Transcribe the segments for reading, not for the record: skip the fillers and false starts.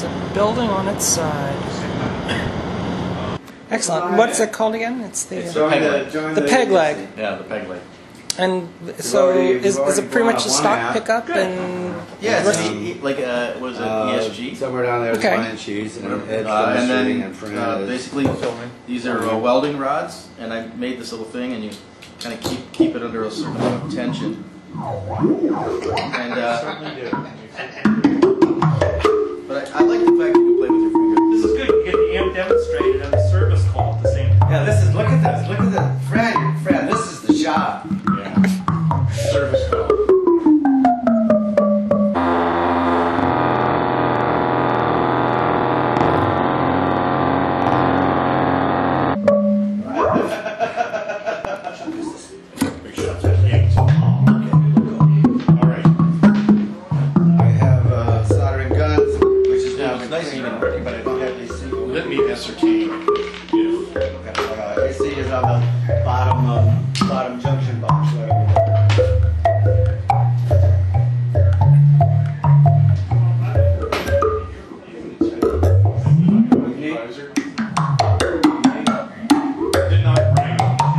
It's a building on its side. Excellent. What's it called again? It's the peg leg. Yeah, the peg leg. And so is it pretty much a stock pickup? And yeah, it's like was it ESG? Somewhere down there is Blanche and then Fran basically these are welding rods, and I made this little thing, and you kind of keep it under a certain amount of tension. And but I like the fact you can play with your fingers. This is good. You get the amp demonstrated and the service call at the same time. yeah, this is look at this. Look at this. Fran, this is the shop. Yeah. Service call. Let me ascertain if AC is on the bottom junction box. Did not bring.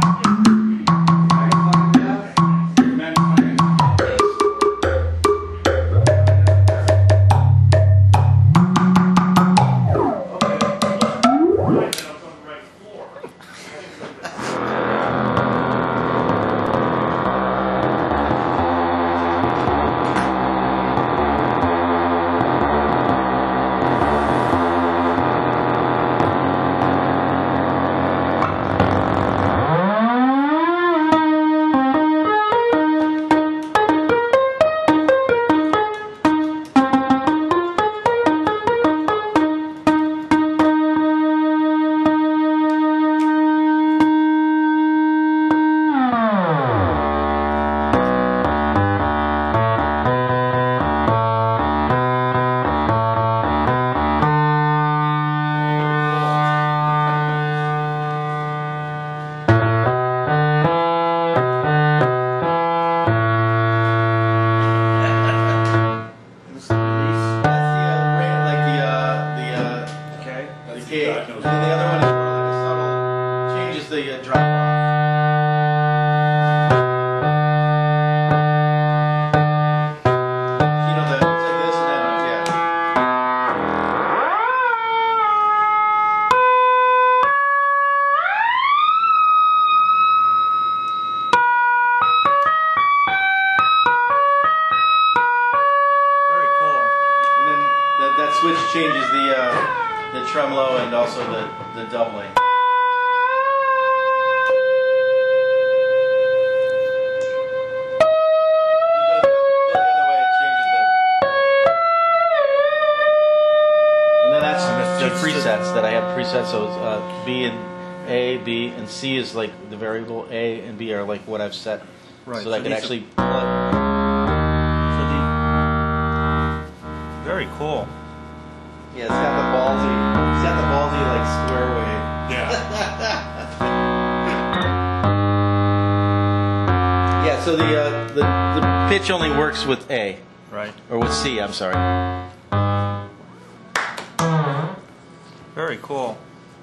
switch changes the tremolo and also the doubling. The presets that I have presets, so it's B and A, B, and C is like the variable. A and B are like what I've set, right? So that I can actually. Very cool. Yeah, it's got the ballsy. It's got the ballsy like square wave. Yeah. Yeah. So the pitch only works with A. Right. Or with C. I'm sorry. Very cool.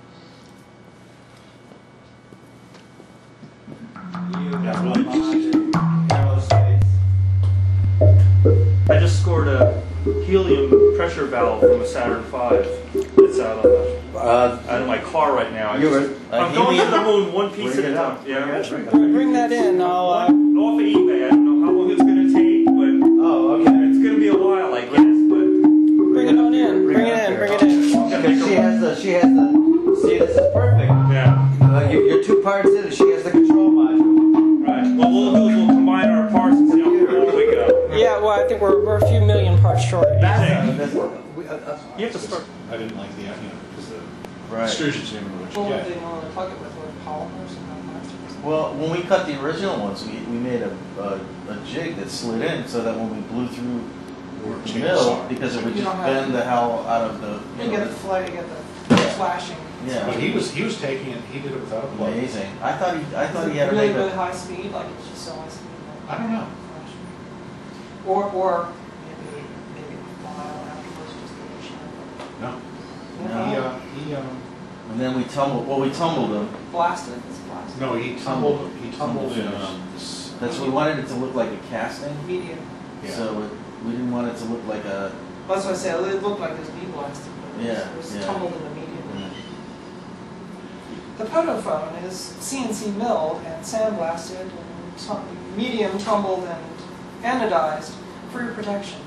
I just scored a helium pressure valve from a Saturn V. It's out of my car right now. I'm going to the moon one piece at a time. Yeah. Bring that in. I'll off of eBay. I don't know how long it's going to take, but it's going to be a while, I guess. But bring it on in. Bring it in. Bring it in. Because she has the. See, this is perfect. Yeah. You're 2 parts in, and she has the control module. Right. What we'll do is we'll combine our parts and see how far we go. Yeah. Well, I think we're a few million parts short. You have to start. I didn't like the because the Right. extrusions never what you What get. would they normally plug it with polymers and plastics? Well, when we cut the original ones, we made a jig that slid in so that when we blew through the mill, because it would just bend the hell out of the. You get the flare, you get the flashing. Yeah. But he was taking it. He did it without a plug. Amazing. I thought he had really, a really high speed, like it's just so high speed. I don't know. Or maybe a mile afterwards, just to shine. No. He And then we tumbled. Well, we tumbled them. Blasted. It's blasted. no, he tumbled in. That's we wanted it to look like a casting. Medium. Yeah. So we didn't want it to look like a. Well, that's what I said. It looked like it was blasted. Yeah, It was yeah. tumbled in the medium. Yeah. The potophone is CNC milled and sandblasted and medium tumbled and anodized for your protection.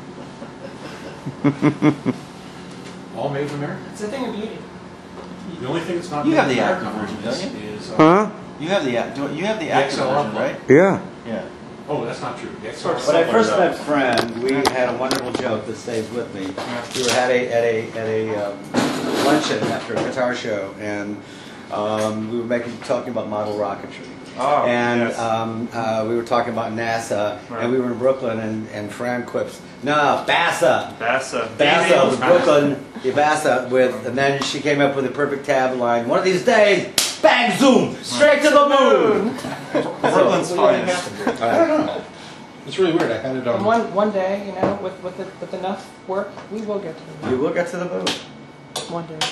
All made in America. It's a thing of beauty. The only thing that's not You made have in the America active version, don't is Huh? You have the active XLR version, plug. right? Yeah. Yeah. Oh, that's not true. The XLR When I first somewhere met Fran, we had a wonderful joke that stays with me. We were at a luncheon after a guitar show, and we were talking about model rocketry. Oh, And yes. we were talking about NASA, Right. and we were in Brooklyn, and Fran quips, "No, Bassa." Bassa. Bassa was Brooklyn, Bassa with, and then she came up with a perfect tagline. One of these days, bang, zoom, straight to the moon. Brooklyn's finest. I don't know. It's really weird. I had it And on. one day, you know, with enough work, we will get to the You moon. will get to the moon. One day.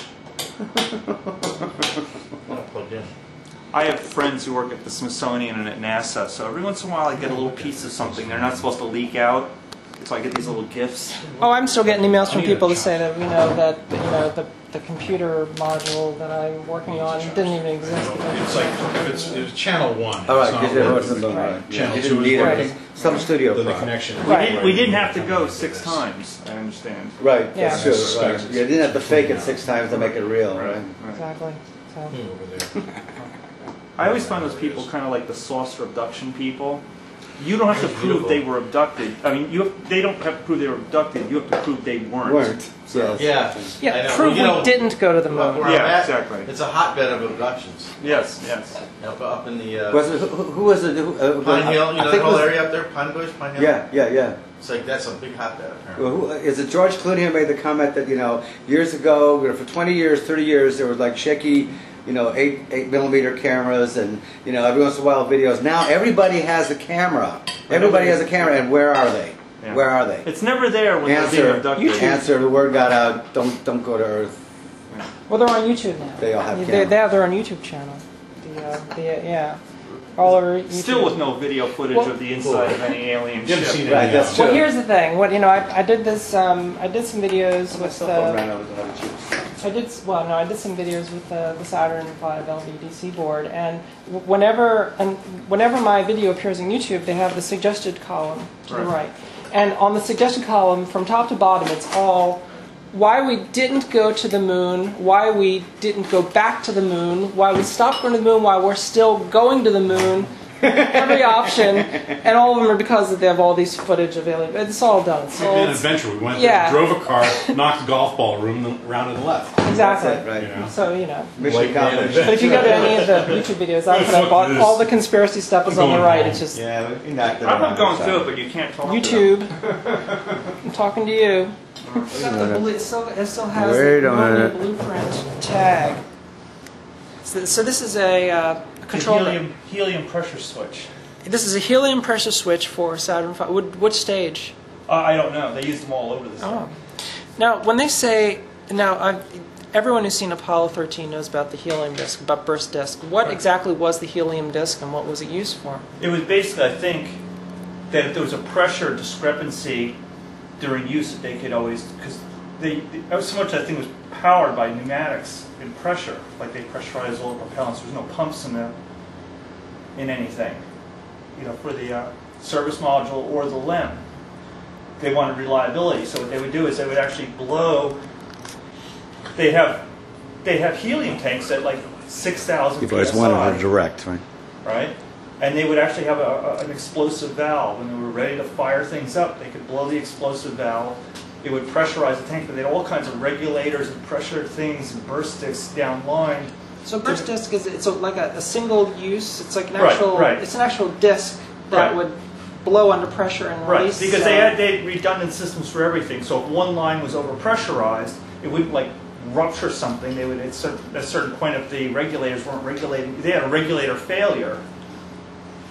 I have friends who work at the Smithsonian and at NASA, so every once in a while I get a little piece of something they're not supposed to leak out. So I get these little gifts. Oh, I'm still getting emails from people to say that the computer module that I'm working on didn't even exist. It's like if it's channel 1. All right, it's not because it working. was the moon. Right. Right. Channel You 2 didn't is need it. working. Some studio Then the problem. connection. Right. We didn't have to go 6 times, I understand. Right, Yeah. that's true. Right. You didn't have to fake it 6 times to make it real, right? Exactly. So. Over there. I always find those people kind of like the saucer abduction people. You don't have to prove they were abducted. I mean, they don't have to prove they were abducted. You have to prove they weren't. Weren't. Yeah. I Yeah, know. prove You know, we didn't go to the Where moon. I'm Yeah, at, exactly. It's a hotbed of abductions. Yes, yes. Up in the Was it, who was it? Pine Hill, you I know think that whole it was- area up there, Pine Bush, Pine Hill? Yeah. It's like, that's a big hotbed apparently. Well, is it George Clooney who made the comment that, years ago, for 20 years, 30 years, there was like shaky, 8mm cameras and, every once in a while videos. Now everybody has a camera. Everybody has a camera, and where are they? Yeah. Where are they? It's never there when they're being abducted. Answer, the word got out, don't go to Earth. Well, they're on YouTube now. They all have They cameras. have their own YouTube channel. Yeah. All over YouTube. Still with no video footage of the inside of any alien You haven't ship. seen it. Right, that's true. Well, here's the thing. I did this. I did some videos My with. cell phone ran out of the chips. I did some videos with the Saturn V LVDC board, and whenever my video appears on YouTube, they have the suggested column to the right, and on the suggested column, from top to bottom, it's all why we didn't go to the moon, why we didn't go back to the moon, why we stopped going to the moon, why we're still going to the moon. Every option, and all of them are because they have all these footage of alien. It's all done. It's like an adventure. We went Yeah. there, drove a car, knocked a golf ball around and left. Exactly. That's it, right. You know? So Mission accomplished. But if you go to any of the YouTube videos, I put up all the conspiracy stuff is on the right. It's just Yeah, we knocked it I'm around. not going through it, but you can't talk to them. YouTube. I'm talking to you. It still has Wait the a minute. blueprint tag. So this is a control. Helium pressure switch. This is a helium pressure switch for Saturn V. Which stage? I don't know. They used them all over the Oh. stuff. Now, when they say everyone who's seen Apollo 13 knows about the helium disk, about burst disk. What exactly was the helium disk, and what was it used for? It was basically, I think, that if there was a pressure discrepancy during use, that they could always, because so much I think was powered by pneumatics and pressure, like they pressurized all the propellants. There's no pumps in anything, for the service module or the LEM. They wanted reliability, so what they would do is they would actually blow. They have helium tanks at like 6,000 You've always psi. wanted a direct, right? Right? And they would actually have an explosive valve. When they were ready to fire things up, they could blow the explosive valve. It would pressurize the tank, but they had all kinds of regulators and pressure things and burst discs down line. So burst disk it's like a single use. It's like an Right, actual. right. It's an actual disk that Right. would blow under pressure and Right, release. because they had redundant systems for everything. So if one line was overpressurized, it wouldn't like rupture something. They would at a certain point, if the regulators weren't regulating, they had a regulator failure.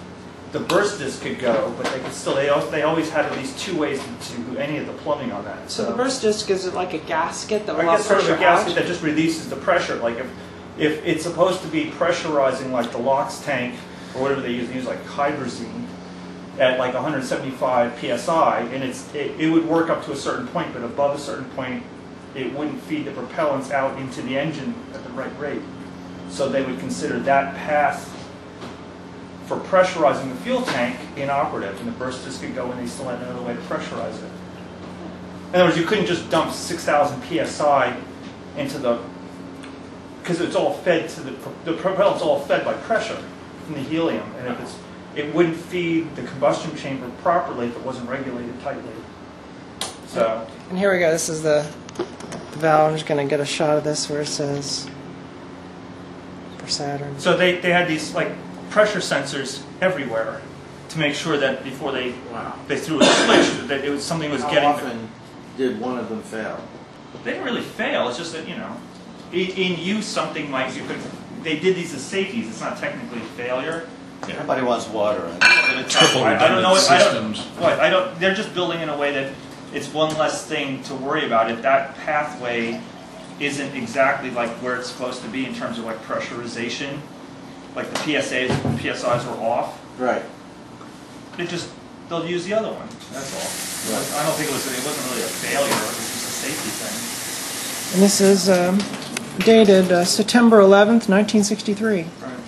the burst disc could go, but they could still, they always had at least 2 ways to do any of the plumbing on that. So the burst disc, is it like a gasket that will I allow guess sort of pressure a gasket out? that just releases the pressure. Like if it's supposed to be pressurizing like the LOX tank or whatever they use like hydrazine at like 175 psi, and it would work up to a certain point, but above a certain point, it wouldn't feed the propellants out into the engine at the right rate. So they would consider that path for pressurizing the fuel tank inoperative, and the burst disc could go and they still had another way to pressurize it. In other words, you couldn't just dump 6,000 psi into the, because it's all fed to the propellant's all fed by pressure from the helium, and if it wouldn't feed the combustion chamber properly if it wasn't regulated tightly. So. And here we go. This is the valve. I'm just going to get a shot of this where it says for Saturn. So they had these like pressure sensors everywhere to make sure that before they threw a switch that it was something was getting. How often did one of them fail? They didn't really fail. It's just that in use something might they did these as safeties. It's not technically a failure. Yeah. Everybody wants water. I don't know. I don't. They're just building in a way that it's one less thing to worry about. If that pathway isn't exactly like where it's supposed to be in terms of like pressurization, like the PSIs were off. Right. They'll use the other one. That's all. Right. I don't think it wasn't really a failure. It was just a safety thing. And this is dated September 11th, 1963. Right.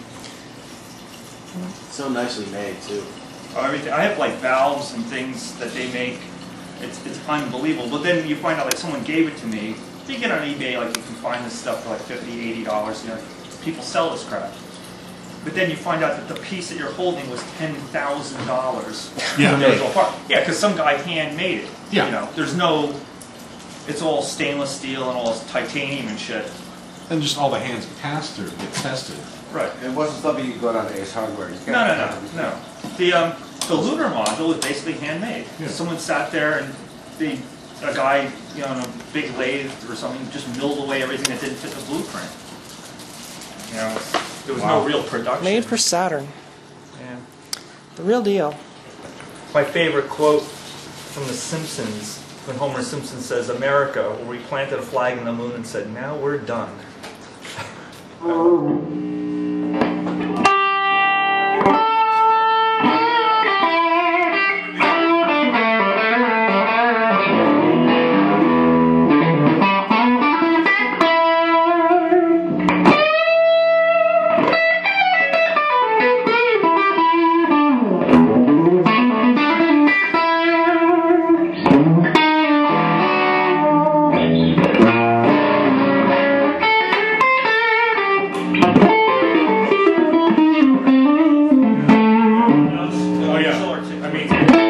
So nicely made too. Oh, everything. I have like valves and things that they make. It's unbelievable. But then you find out like someone gave it to me. If you get on eBay, like you can find this stuff for like $50, $80. People sell this crap. But then you find out that the piece that you're holding was $10,000. Yeah. Yeah, because some guy handmade it. Yeah. There's no. It's all stainless steel and all titanium and shit. And just all the hands passed through, get tested. Right. It wasn't something you could go down to Ace Hardware. No. The lunar module was basically handmade. Yeah. Someone sat there and a guy, on a big lathe or something, just milled away everything that didn't fit the blueprint. There was no real production. Made for Saturn. Yeah. The real deal. My favorite quote from The Simpsons, when Homer Simpson says, "America," where we planted a flag in the moon and said, "Now we're done." Oh yeah. I mean.